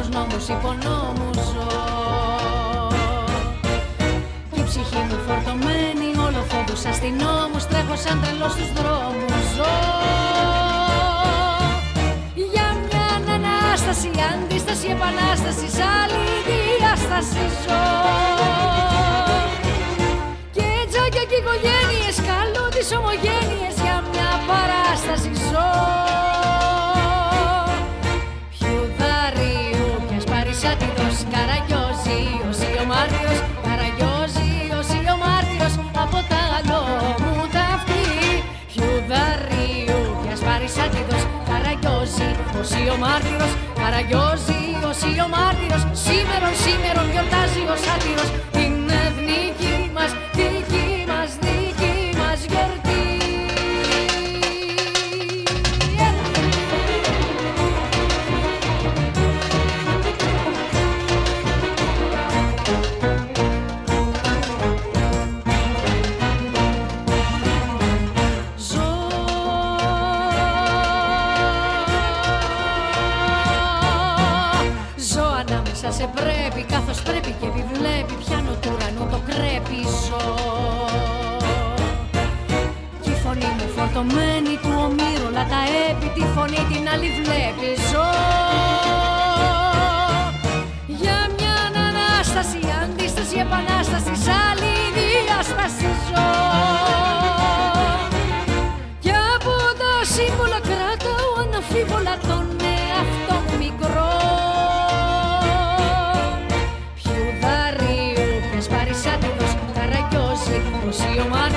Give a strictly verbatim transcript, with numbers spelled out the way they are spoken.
νόμους υπονόμους ζω. Κι η ψυχή μου φορτωμένη, όλο φόβους αστυνόμους, τρέχω σαν τρελός στους δρόμους ζω. Για μια ανάσταση, αντίσταση, επανάσταση, σ' άλλη διάσταση ζω. Και τζάκια και οικογένειες, καλούδεις ομογένειες, για μια παράσταση ζω. Πιουδαρίου πιας παρισάτιδος, καραγιόζει όσοι ο μάρτυρος, καραγιόζει όσοι ο μάρτυρος, από τα άλλο μου τα αυτή. Πιουδαρίου πιας παρισάτιδος, καραγιόζει όσοι ο μάρτυρος, καραγιόζει όσοι ο μάρτυρος, σήμερον σήμερον γιορτάζει ο σάτυρος, την εθνική μας, δική μας, δική μας γιορτή. Σε πρέπει, καθώς πρέπει και επιβλέπει, πιάνω του ουρανού το κρέπι ζω. Κι η φωνή μου φορτωμένη του ομήρου, όλα τα έπι, τη φωνή την άλλη βλέπει ζω. Για μια ανάσταση, αντίσταση, επανάσταση, σ' άλλη διάσταση ζω. Κι από το σύμβολο κρατάω αναμφίβολα τον εαυτό μου μικρό. Καραγιόζει όσοι ο